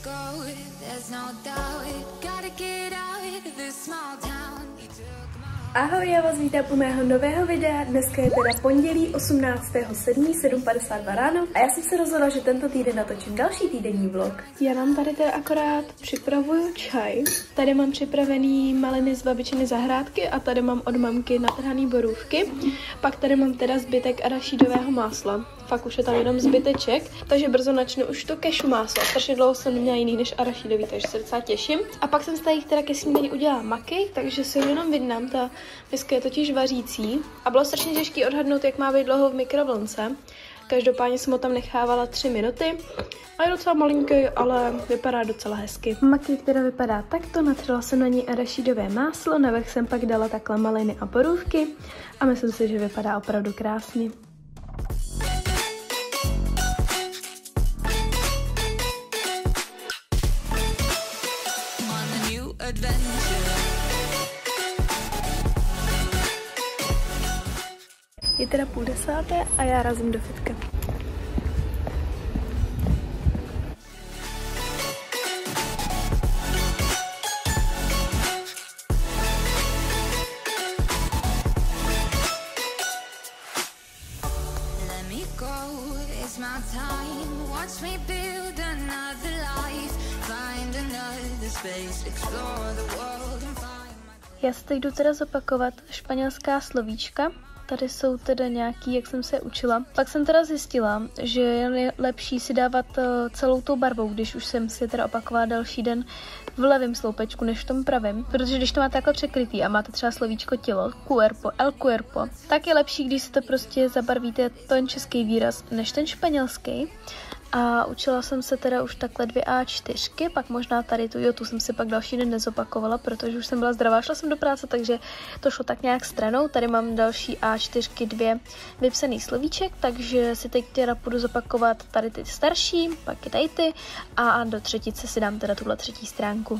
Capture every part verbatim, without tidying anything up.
Ahoj, já vás vítám u mého nového videa. Dneska je teda pondělí osmnáctého sedmého sedm padesát dva ráno a já jsem se rozhodla, že tento týden natočím další týdenní vlog. Já vám tady teda akorát připravuju čaj. Tady mám připravený maliny z babičiny zahrádky a tady mám od mamky natrhaný borůvky. Pak tady mám teda zbytek arašídového másla. Fakt už je tam jenom zbyteček, takže brzo načnu už to kešu máslo. Strašně dlouho jsem neměla jiný než arašídový, takže se docela těším. A pak jsem z tady teda ke snídani udělala maky, takže si jenom vydám, ta miska je totiž vařící. A bylo strašně těžké odhadnout, jak má být dlouho v mikrovlnce. Každopádně jsem ho tam nechávala tři minuty. A je docela malinký, ale vypadá docela hezky. Maky teda vypadá takto, natřela jsem na ní arašídové máslo, navrch jsem pak dala takhle maliny a borůvky a myslím si, že vypadá opravdu krásně. Je teda půl desáté a já razím do fitka. Já se teď jdu teda zopakovat španělská slovíčka. Tady jsou teda nějaký, jak jsem se učila. Pak jsem teda zjistila, že je lepší si dávat celou tou barvou, když už jsem si teda opakovala další den v levém sloupečku, než v tom pravém. Protože když to máte takhle překrytý a máte třeba slovíčko tělo, cuerpo, el cuerpo, tak je lepší, když si to prostě zabarvíte ten český výraz, než ten španělský. A učila jsem se teda už takhle dvě á čtyřky, pak možná tady tu, jo, tu jsem si pak další den nezopakovala, protože už jsem byla zdravá, šla jsem do práce, takže to šlo tak nějak stranou. Tady mám další á čtyřky, dvě vypsaný slovíček, takže si teď teda půjdu zopakovat tady ty starší, pak i tady ty a do třetice si dám teda tuhle třetí stránku.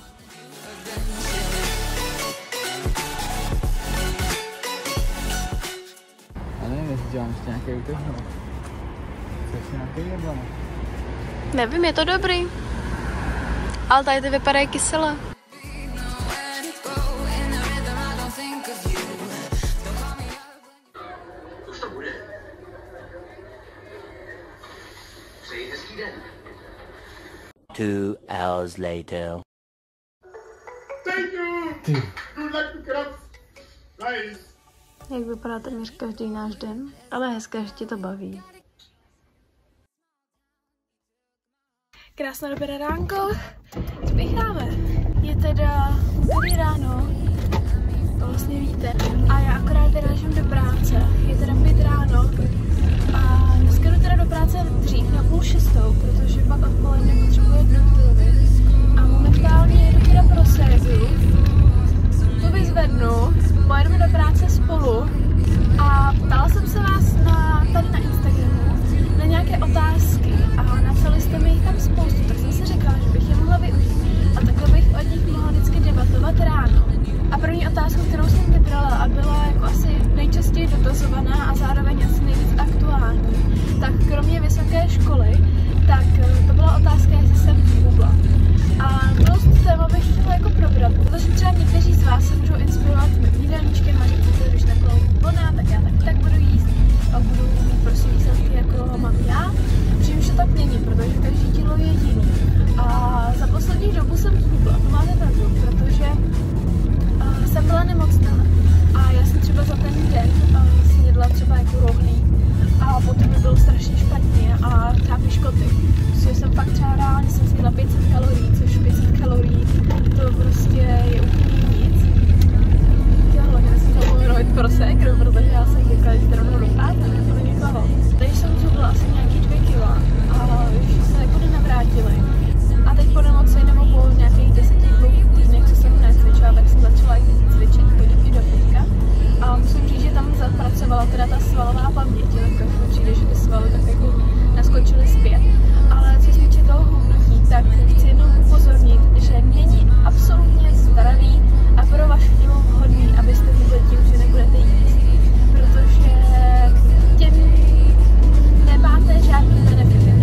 Já nevím, jestli dělám ještě nějaké útržno. Co ještě nějaký nebo ne? Nevím, je to dobrý. Ale tady ty vypadají kyselé. Už to bude. Přeji hezký den. Two hours later. Thank you. Ty. Good luck to crabs. Nice. Jak vypadá téměř každý náš den, ale hezké, že ti to baví. Krásné dobré ránko, spěcháme. Je teda úterý ráno, to vlastně víte, a já akorát teda jdem do práce. Je teda pět ráno a dneska jdu teda do práce dřív na půl šestou, protože pak odpoledne potřebuji jít do Kylovy. A momentálně jdu teda pro sézu, to vyzvednu, pojedeme do práce spolu a ptala jsem se vás na, tady na Instagramu na nějaké otázky a napsali jste mi jich tam spoustu, tak jsem si řekla, že bych je mohla využít a takhle bych od nich mohla vždycky debatovat ráno. A první otázku, kterou jsem vybrala a byla jako asi nejčastěji dotazovaná a zároveň asi nejvíc aktuální, tak kromě vysoké školy, tak to byla otázka, jestli jsem Google. A dost téma bych chtěla jako probrat, protože třeba někteří z vás se můžou inspirovat mým jídelníčkem a řekněte, když takovou voná, tak já taky tak budu jíst a budu mít prostě výsledky, jako mám já. Přijím, že tak není, protože každý dílo je jiný. A za poslední dobu jsem zhubla, to máte pravdu, protože uh, jsem byla nemocná a já jsem třeba za ten den uh, snědla třeba jako rohlík a potom mi bylo strašně špatně a třeba piškoty. Protože jsem fakt třeba reálně jsem snědla pět set kalorií, což pět set kalorií to prostě je úplně nic. Já hlavně jsem chtěla pojmenovat pro ségru, protože já jsem říkala, že rovnou do práce, nebo do někoho. Teď jsem zhubla asi nějaký dvě kila a už se jako nenavrátily. A teď po nemoci nebo po nějakých deseti dvou týdnech, co jsem necvičila, tak jsem začala cvičit, chodit i do fitka. A musím říct, že tam zapracovala teda ta svalová paměť, takže mi přijde, že ty svaly tak jako naskočily zpět. Ale co se týče toho hubnutí, tak chci jenom upozornit, že není absolutně zdravý a pro vaše tělo vhodný, abyste hubli tím, že nebudete jíst. Protože tím nemáte žádný benefity.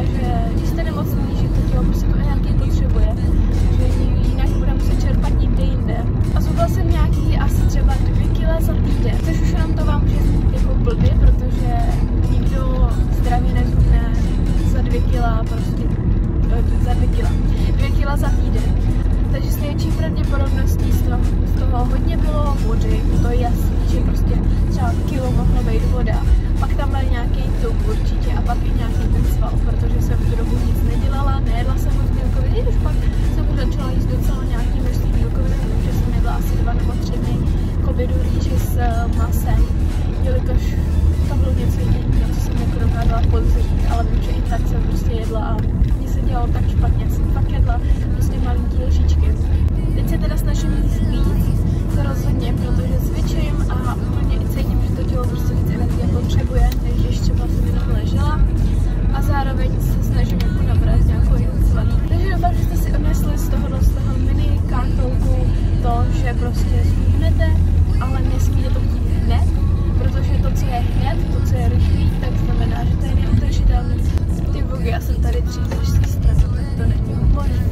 že když jste nemocný, že to tělo prostě tu energii potřebuje, že jinak bude muset čerpat někde jinde. A zhubla jsem nějaký asi třeba dvě kila za týden, což už jenom to vám může znít jako blbě, protože nikdo zdravě nezhubne za dvě kila prostě, za dvě kila, dvě kila za týden. Takže s největší pravděpodobností z toho, z toho hodně bylo vody, to je jasný, že prostě třeba kilo mohlo být voda. Pak tam byl nějaký tuk určitě a pak i nějaký ten sval, protože jsem tu dobu nic nedělala, nejedla jsem moc bílkovin, i když pak jsem už začala jíst docela nějaký množství bílkovin, že jsem jedla asi dva nebo tři dny k obědu rýži s masem, jelikož to bylo něco jiného, co jsem jako dokázala pozřít, ale vím, že i tak jsem prostě jedla a mně se dělalo tak špatně, jsem fakt jedla prostě malinký lžičky. Teď se teda snažím jíst víc, to rozhodně, protože cvičím a úplně i cítím, že to tělo prostě víc energie potřebuje, než když třeba jsem jenom ležela. A zároveň se snažím jako nabrat nějakou jinou svalí. Takže doufám, že jste si odnesli z toho, z toho mini kartolku to, že prostě zhubnete, ale nesmíte to chtít hned, protože to, co je hned, to, co je rychlý, tak znamená, že to je neudržitelný. Ty bogy, já jsem tady tři sestra, tak to není úplně.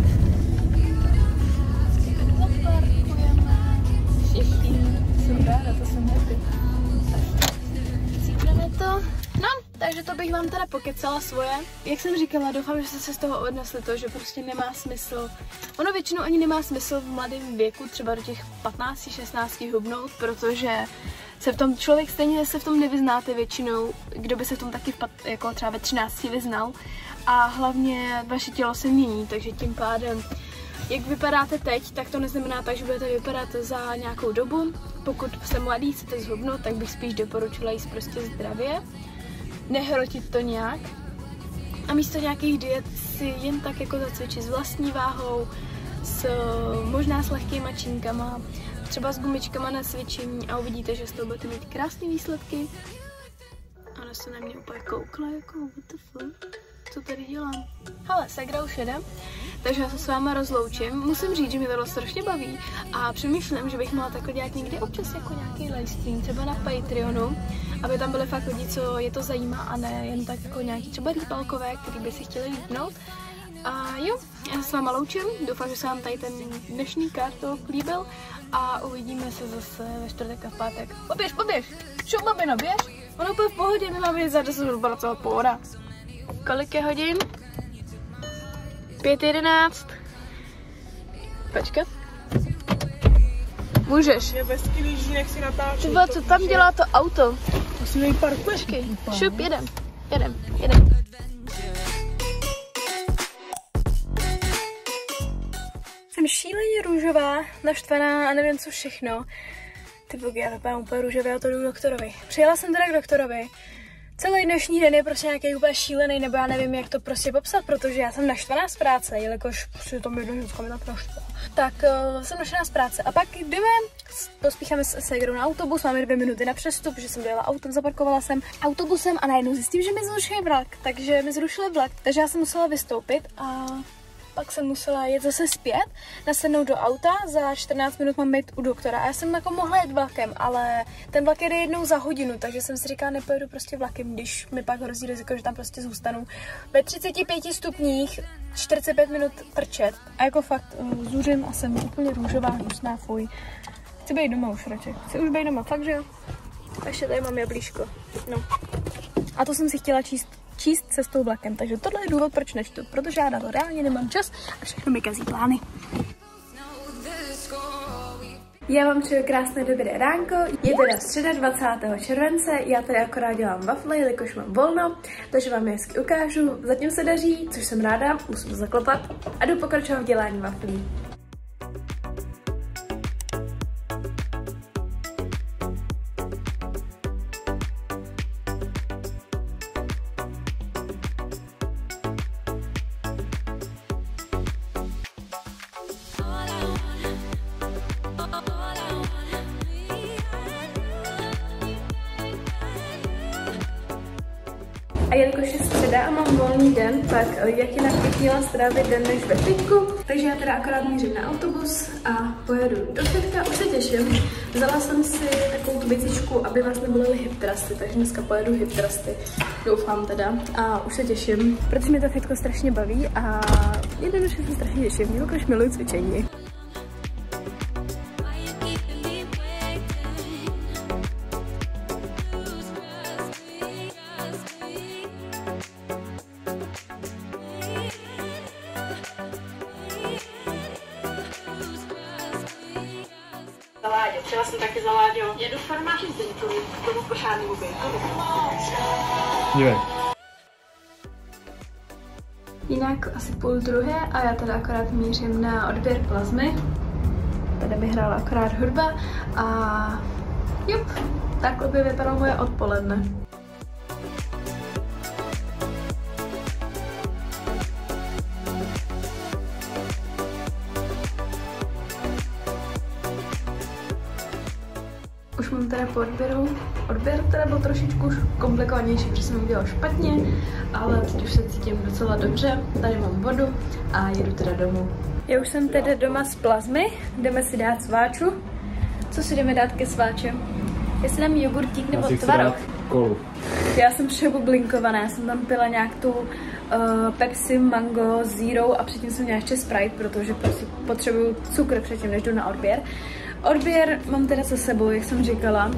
Všichni, jsem ráda, to jsem happy. Cípneme to. No, takže to bych vám teda pokecala svoje. Jak jsem říkala, doufám, že jste se z toho odnesli to, že prostě nemá smysl. Ono většinou ani nemá smysl v mladém věku, třeba do těch patnácti šestnácti hubnout, protože se v tom člověk stejně se v tom nevyznáte většinou, kdo by se v tom taky v pat, jako třeba ve třinácti vyznal. A hlavně vaše tělo se mění, takže tím pádem jak vypadáte teď, tak to neznamená tak, že budete vypadat za nějakou dobu. Pokud jste mladý, chcete zhubnout, tak bych spíš doporučila jíst prostě zdravě. Nehrotit to nějak. A místo nějakých diet si jen tak jako zacvičit s vlastní váhou, s, možná s lehkýma činkama, třeba s gumičkama na cvičení a uvidíte, že z toho budete mít krásné výsledky. Ona se na mě úplně koukla, jako what the fuck, co tady dělám? Hele, segra už jede, takže já se s váma rozloučím. Musím říct, že mě to strašně baví a přemýšlím, že bych mohla takhle dělat někdy občas jako nějaký livestream, třeba na Patreonu, aby tam byly fakt lidi, co je to zajímá a ne jen tak jako nějaký třeba rýpalkové, který by si chtěli lípnout. A jo, já se s váma loučím, doufám, že se vám tady ten dnešní kartok líbil a uvidíme se zase ve čtvrtek a v pátek. Poběž, poběž, šup babino, běž, ono úplně v pohodě, my máme za deset minut celá pohoda. Kolik je hodin? Pět jedenáct. Počkat. Můžeš. Je bez když nechci natáčet. Třeba co tam dělá to auto? Musím jít parkuješ. Počkej, šup, jedem, jedem, jedem. Jsem šíleně růžová, naštvaná a nevím co všechno. Ty bogy, já vypadám úplně růžově a to jdu k doktorovi. Přijela jsem teda k doktorovi. Celý dnešní den je prostě nějaký úplně šílený, nebo já nevím, jak to prostě popsat, protože já jsem naštvaná z práce, jelikož prostě to mi jedno ženská mi tak naštvala. Tak uh, jsem naštvaná z práce a pak jdeme, pospícháme s ségrou na autobus, máme dvě minuty na přestup, že jsem dojela autem, zaparkovala jsem autobusem a najednou zjistím, že mi zrušili vlak, takže mi zrušili vlak, takže já jsem musela vystoupit a pak jsem musela jet zase zpět, nasednout do auta, za čtrnáct minut mám být u doktora a já jsem jako mohla jet vlakem, ale ten vlak jede jednou za hodinu, takže jsem si říkala, nepojedu prostě vlakem, když mi pak hrozí riziko, že tam prostě zůstanu ve třiceti pěti stupních čtyřicet pět minut prčet a jako fakt uh, zuřím a jsem úplně růžová, hnusná, fuj. Chci být doma už radši, chci už být doma, fakt, že jo? A ještě tady mám jablíško, no. A to jsem si chtěla číst číst cestou vlakem, takže tohle je důvod, proč nečtu, protože já na to reálně nemám čas a všechno mi kazí plány. Já vám přeju krásné dobré ránko, je teda středa dvacátého července, já tady akorát dělám wafle, jelikož mám volno, takže vám je hezky ukážu, zatím se daří, což jsem ráda, musím zaklepat a jdu pokračovat v dělání waflí. A jelikož je středa a mám volný den, tak jak jinak bych měla strávit den než ve fitku. Takže já teda akorát mířím na autobus a pojedu do fitka, už se těším. Vzala jsem si takovou tu bicičku, aby vás nebolely hip thrusty, takže dneska pojedu hip thrusty. Doufám teda. A už se těším, protože mě to fitko strašně baví a jednoduše se strašně těším, jelikož miluji cvičení. Láďo, přijela jsem taky za Láďo. Jedu farmáři Zdeňkovi, k tomu pořádnému bejkovi. Dívej. Jinak asi půl druhé a já teda akorát mířím na odběr plazmy. Tady mi hrála akorát hudba a jup, takhle by vypadalo moje odpoledne. Už mám teda po odběru. Odběr teda byl trošičku komplikovanější, protože jsem udělala špatně, ale teď už se cítím docela dobře. Tady mám vodu a jedu teda domů. Já už jsem teda doma z plazmy, jdeme si dát sváču. Co si jdeme dát ke sváče? Jestli dám jogurtík nebo tvaroh? Kolu. Já jsem přebublinkovaná, já jsem tam pila nějak tu uh, Pepsi, Mango, Zero a předtím jsem měla ještě Sprite, protože prostě potřebuju cukr předtím, než jdu na odběr. Odběr mám teda se sebou, jak jsem říkala.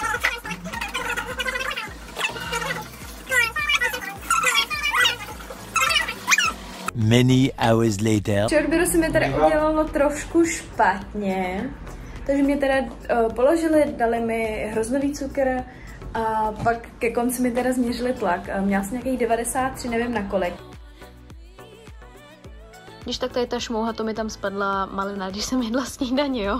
Many hours later. Při odběru se mi teda udělalo trošku špatně, takže mě teda uh, položili, dali mi hroznový cukr a pak ke konci mi teda změřili tlak. Měla jsem nějakých devadesát tři, nevím na kolik. Když tak tady ta šmouha, to mi tam spadla malina, když jsem jedla snídaně, jo.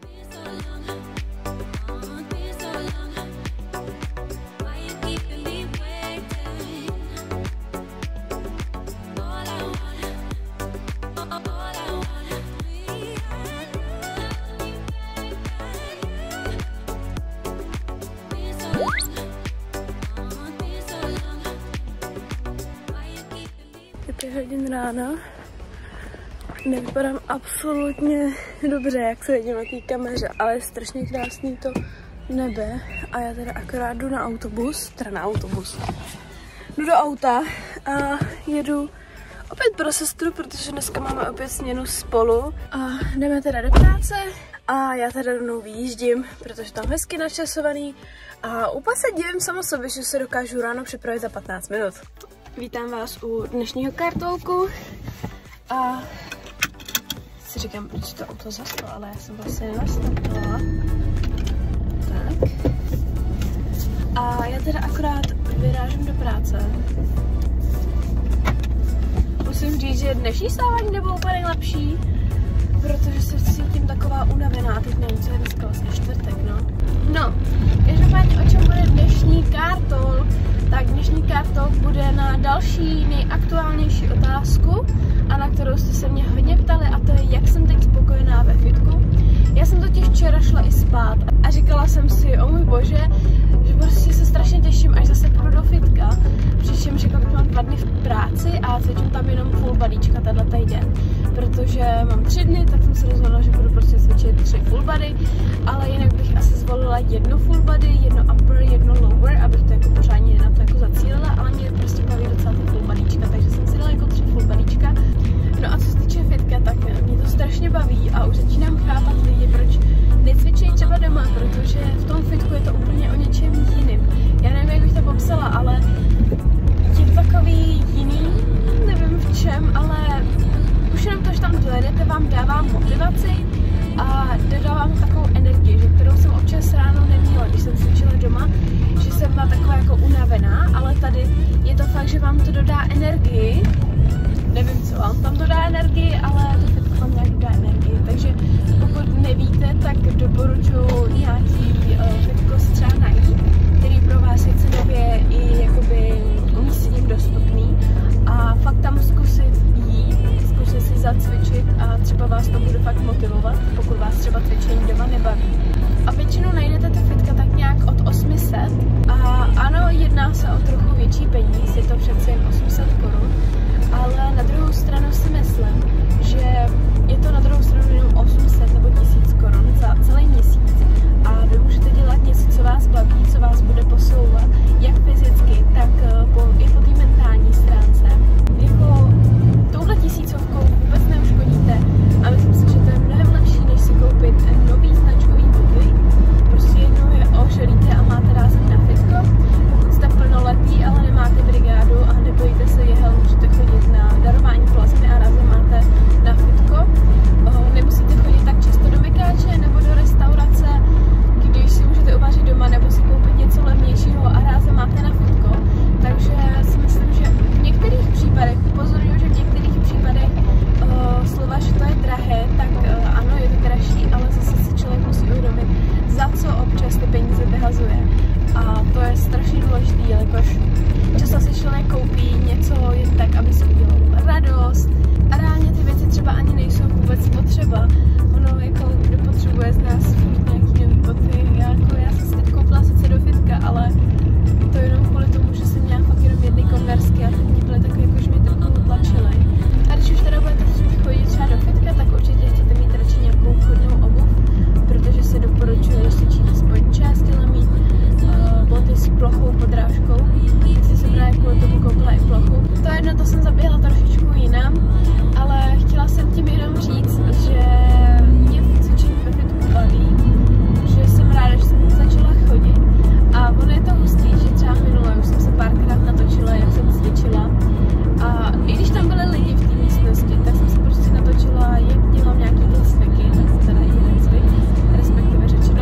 Je pět hodin rána. Nevypadám absolutně dobře, jak se vidím na té kameře, ale je strašně krásný to nebe. A já teda akorát jdu na autobus, teda na autobus. Jdu do auta a jedu opět pro sestru, protože dneska máme opět směnu spolu. A jdeme teda do práce a já teda rovnou vyjíždím, protože tam hezky načasovaný. A úplně se divím sama sobě, že se dokážu ráno připravit za patnáct minut. Vítám vás u dnešního kartolku. A si říkám, proč to auto zaslo, ale já jsem vlastně nenastartovala. Tak. A já teda akorát vyrážím do práce. Musím říct, že dnešní stávání nebylo úplně nejlepší, protože se cítím taková unavená. Teď nevím, co je dneska vlastně čtvrtek, no. No, každopádně o čem bude dnešní kartol, tak dnešní kartol bude na další nejaktuálnější otázku, a na kterou jste se mě hodně ptali, a to je, jak jsem teď spokojená ve fitku. Já jsem totiž včera šla i spát a říkala jsem si, o můj bože, že prostě se strašně těším, až zase půjdu do fitka, přičemž jako když mám dva dny v práci a cvičím tam jenom full bodyčka tenhle týden, protože mám tři dny, tak jsem se rozhodla, že budu prostě cvičit tři full body, ale jinak bych asi zvolila jedno full body, jedno upper, jedno lower, abych to jako pořádně na to jako zacílila, ale mě prostě baví docela ty full bodyčka, takže jsem si dala jako tři full bodyčka. No a co se týče fitka, tak mě to strašně baví a už začínám chápat lidi, proč necvičí třeba doma, protože v tom fitku je to úplně o něčem jiným. Já nevím, jak bych to popsala, ale je to takový jiný, nevím v čem, ale už jenom to, že tam dojedete, vám dává motivaci a dodává mi takovou energii, že kterou jsem občas ráno neměla, když jsem cvičila doma, že jsem byla taková jako unavená, ale tady je to fakt, že vám to dodá energii. Nevím, co vám tam dodá energii, ale to fitko vám nějak dodá energii, takže pokud nevíte, tak doporučuji nějaký uh, fitko si třeba najít, který pro vás je cenově i jakoby umístěním dostupný a fakt tam zkusit jít, zkusit si zacvičit a třeba vás to bude fakt motivovat, pokud vás třeba cvičení doma nebaví. A většinou najdete ty fitka tak nějak od osm set a ano, jedná se o trochu větší peníz, je to přece jen osm set korun, ale na druhou stranu si myslím, že je to na druhou stranu jenom osm set nebo tisíc korun za celý měsíc a vy můžete dělat něco, co vás baví, co vás bude posouvat, jak fyzicky, tak po, i po té mentální stránce. Jako touhle tisícovkou vůbec neuškodíte a myslím si, že to je mnohem lepší, než si koupit nový značkový boty. Prostě jednou je oželíte a máte rázem na fitko. Pokud jste plnoletý, ale nemáte brigádu a nebojíte se jehel, můžete chodit na darování plazmy a rázem máte na fitko. Nemusíte chodit tak často do mekáče nebo do restaurace, když si můžete uvařit doma nebo si koupit něco levnějšího a rázem máte na fitko. Takže si myslím, že v některých případech, upozorňuji, že v některých případech uh, slova, že to je drahé, tak uh, ano, je to dražší, ale zase si člověk musí uvědomit, za co občas ty peníze vyhazuje. A to je strašně důležité, jelikož často si člověk koupí něco jen tak, aby si udělal radost a reálně ty věci třeba ani nejsou vůbec potřeba. Ono jako kdo potřebuje z nás mít nějaký nový boty, já, jako, já jsem si teď koupila sice do fitka, ale to jenom kvůli tomu, že jsem měla fakt jenom jedny konversky a teď mě byly takový, jako že mě trochu utlačily. A když už teda budete chtít chodit třeba do fitka, tak určitě chcete mít radši nějakou vhodnou obuv, protože se doporučuje, že stačí aspoň část těla mít uh, boty s plochou podrážkou. Teď jsem právě kvůli tomu koupila i plochu. To jedno, to jsem zaběhla trošičku jinam, ale chtěla jsem tím jenom říct, že mě v cvičení ve fitku baví, že jsem ráda, že jsem začala chodit. A ono je to hustý, že třeba minule už jsem se párkrát natočila, jak jsem cvičila. A i když tam byly lidi v té místnosti, tak jsem se prostě natočila, jak dělám nějaký ty cviky, teda jeden cvik, respektive řečeno.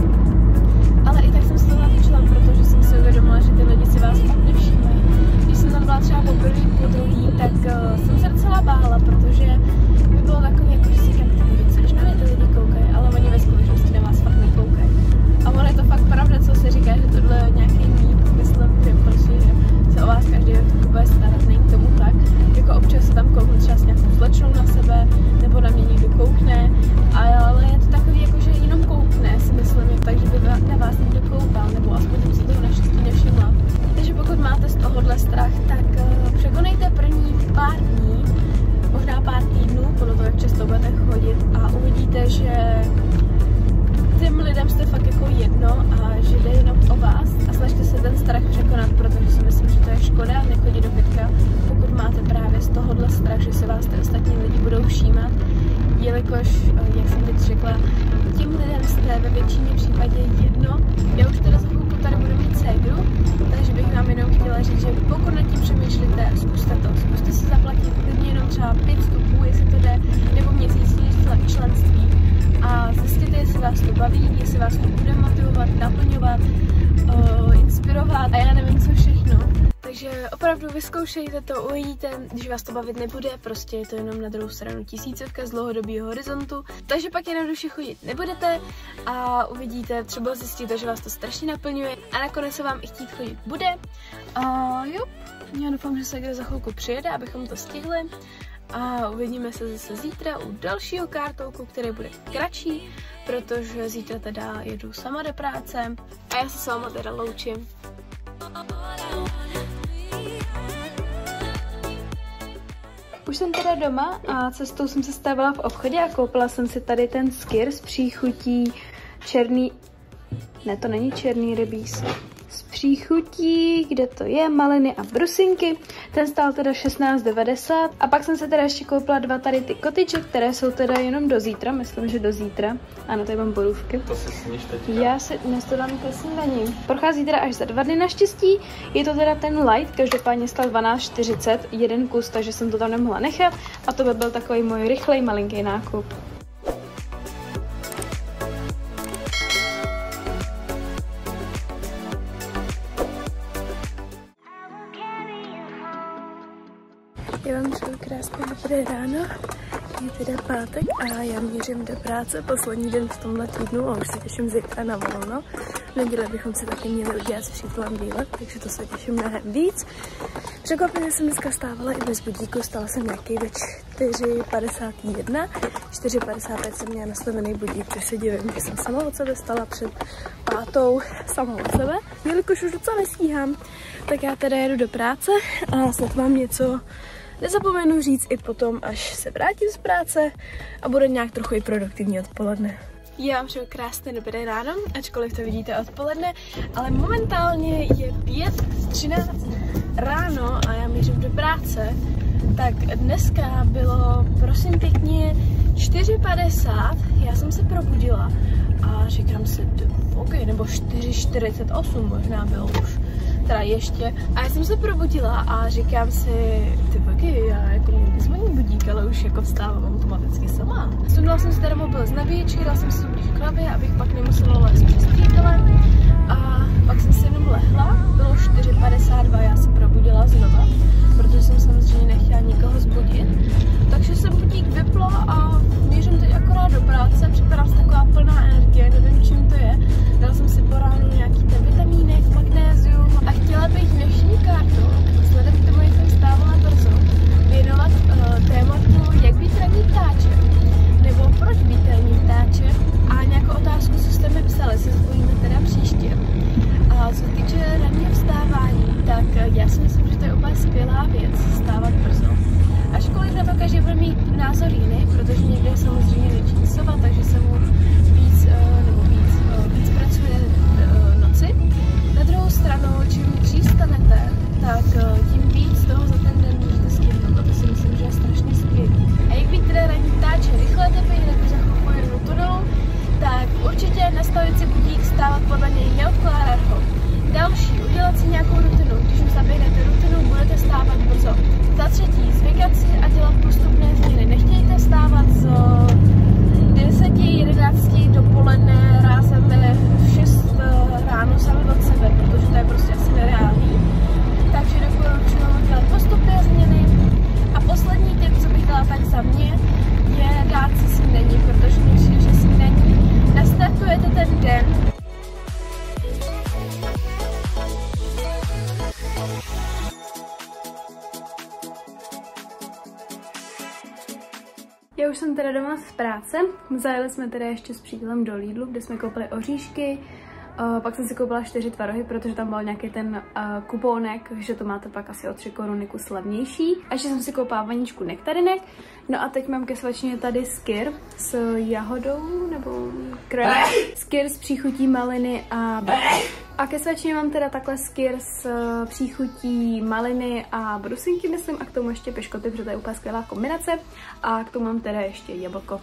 Ale i tak jsem se to natočila, protože jsem si uvědomila, že ty lidi si vás fakt nevšímají. Když jsem tam byla třeba poprvé, po druhý, tak uh, jsem se docela bála, protože by bylo takový, jako že si říkám, ty co, když na mě ty lidi koukají, ale oni ve skutečnosti na vás fakt nekoukají. A ono je to fakt pravda, co se říká, že tohle je nějaký mýt, myslím, že prostě se o vás každý tak bude starat, není tomu tak. Jako občas se tam kouknu třeba s nějakou slečnou na sebe, nebo na mě někdo koukne, ale je to takový, jako že jenom koukne, si myslím, takže by na vás někdo koukal, nebo aspoň jsem si toho naštěstí nevšimla. Takže pokud máte z tohohle strach, tak uh, překonejte první pár dní, možná pár týdnů, podle toho, jak často budete chodit a uvidíte, že těm lidem jste fakt jako jedno a že jde jenom o vás a snažte se ten strach překonat, protože si myslím, že to je škoda nechodit do fitka, pokud máte právě z tohohle strach, že se vás ty ostatní lidi budou všímat, jelikož, jak jsem teď řekla, tím lidem jste ve většině případě jedno. Já už teda za chvilku tady budu mít ségru, takže bych vám jenom chtěla říct, že pokud nad tím přemýšlíte, zkuste to, zkuste si zaplatit klidně jenom třeba pět vstupů, jestli to jde, nebo měsíční členství. A zjistíte, jestli vás to baví, jestli vás to bude motivovat, naplňovat, uh, inspirovat a já nevím co všechno. Takže opravdu vyzkoušejte to, uvidíte, když vás to bavit nebude, prostě je to jenom na druhou stranu tisícovka z dlouhodobého horizontu. Takže pak jednoduše chodit nebudete a uvidíte, třeba zjistíte, že vás to strašně naplňuje a nakonec se vám i chtít chodit bude. A jo, já doufám, že se kde za chvilku přijede, abychom to stihli. A uvidíme se zase zítra u dalšího kartouku, který bude kratší, protože zítra teda jedu sama do práce a já se s váma teda loučím. Už jsem teda doma a cestou jsem se stavila v obchodě a koupila jsem si tady ten skyr s příchutí černý, ne to není černý rybíz, s příchutí, kde to je, maliny a brusinky. Ten stál teda šestnáct devadesát a pak jsem se teda ještě koupila dva tady ty kotyče, které jsou teda jenom do zítra, myslím, že do zítra. Ano, tady mám borůvky. To si sníš teďka? Já si dnes to dám ke snídaní. Prochází teda až za dva dny naštěstí. Je to teda ten light, každopádně stál dvanáct čtyřicet, jeden kus, takže jsem to tam nemohla nechat a to by byl takový můj rychlej malinký nákup. Já vám přeju krásné dobré ráno, je teda pátek a já mířím do práce, poslední den v tomhle týdnu a už se těším zítra na volno. V neděli bychom si taky měli udělat s přítelem výlet, takže to se těším mnohem víc. Překvapeně jsem dneska stávala i bez budíku, stala jsem nějaký ve čtyři padesát jedna, čtyři padesát pět jsem měla nastavený budík, což se divím, že jsem sama od sebe stala před pátou, sama od sebe, jelikož už docela nestíhám. Tak já teda jedu do práce a snad vám něco nezapomenu říct i potom, až se vrátím z práce a bude nějak trochu i produktivní odpoledne. Já vám přeju krásné dobré ráno, ačkoliv to vidíte odpoledne, ale momentálně je pět třináct ráno a já mířím do práce. Tak dneska bylo, prosím pěkně, čtyři padesát, já jsem se probudila a říkám si, ok, nebo čtyři čtyřicet osm možná bylo už, teda ještě. A já jsem se probudila a říkám si, ty boky, já jako mě nezvoní budík, ale už jako vstávám automaticky sama. Sundala jsem si teda mobil z nabíječky, dala jsem si blíž k hlavě, abych pak nemusela lézt přes přítelem. A pak jsem si jenom lehla, bylo čtyři padesát dva, já se probudila znova, protože jsem samozřejmě nechtěla nikoho zbudit. Takže jsem budík vypla a mířím teď akorát do práce, připadám se taková plná energie, nevím čím to je. Dala jsem si po ránu nějaký ten vitamínek, magnézium a chtěla bych dnešní kartu, vzhledem k tomu, jak jsem stávala brzo, věnovat uh, tématu, jak být ranní ptáčem, nebo proč být ranní ptáčem a nějakou otázku, co jste mi psali, se spojíme teda příště. A co se týče ranního vstávání, tak já si myslím, že to je úplně skvělá věc, vstávat brzo. Ačkoliv na to každý bude mít názor jiný, protože někde je samozřejmě větší sova, takže se mu víc, nebo víc, víc pracuje noci. Na druhou stranu, čím dřív stanete, tak tím víc toho za ten den můžete stihnout. A to si myslím, že je strašně skvělý. A jak být teda ranní ptáče rychle tepí, nebo za chvilku jedu rutinou, tak určitě nastavit si budík, stávat podle něj, neodkládat ho. Další, udělat si nějakou rutinu. Když už zaběhnete rutinu, budete stávat brzo. Za třetí, zvykat si a dělat postupné změny. Nechtějte stávat z deseti jedenácti dopoledne rázem ve šest ráno sami od sebe, protože to je prostě asi nereálný. Takže doporučuji dělat postupné změny. A poslední tip, co bych dala tak za mě, je dát si snídaní, protože mi přijde, že snídaní nastartujete ten den. Já už jsem teda doma z práce, zajeli jsme teda ještě s přítelem do Lidlu, kde jsme koupili oříšky, uh, pak jsem si koupila čtyři tvarohy, protože tam byl nějaký ten uh, kupónek, že to máte pak asi o tři koruny kus levnější. A ještě jsem si koupila vaničku nektarinek, no a teď mám ke svačině tady skyr s jahodou, nebo krém, skyr s příchutí maliny a A ke svačině mám teda takhle skyr s příchutí maliny a brusinky, myslím, a k tomu ještě piškoty, protože to je úplně skvělá kombinace. A k tomu mám teda ještě jablko.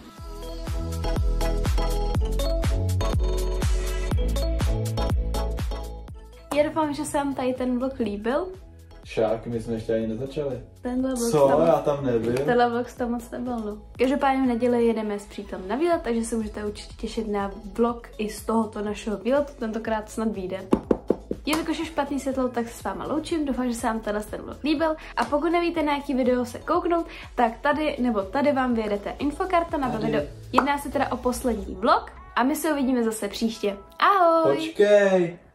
Já doufám, že se vám tady ten vlog líbil. Šák, my jsme ještě ani nezačali. Tenhle vlog Co? Tam, Já tam nebyl. Tenhle vlog tam moc nebyl, no. Každopádně v neděli jedeme s přítelem na výlet, takže se můžete určitě těšit na vlog i z tohoto našeho výletu, tentokrát snad vyjde. Jelikož je špatný světlo, tak se s váma loučím, doufám, že se vám tenhle ten vlog líbil. A pokud nevíte, na jaký video se kouknout, tak tady nebo tady vám vyjedete infokarta na to video. Jedná se teda o poslední vlog a my se uvidíme zase příště. Ahoj! Počkej!